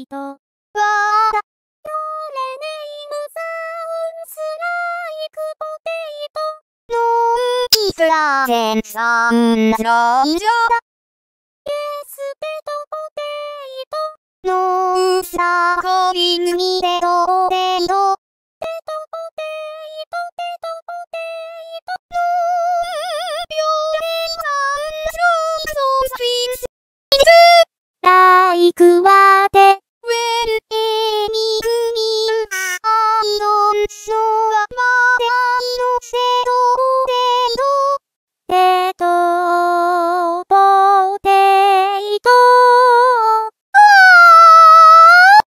イト。わーだ。ヨレネイムサウンスライクポテイト。ノーキスラーゼンサウンライジャだ。ゲステトポテイト。ノーサーコビンミデトポテイト。テトポテイトテトポテイト。ノービョレイサウンロークソースフィンス。ライクは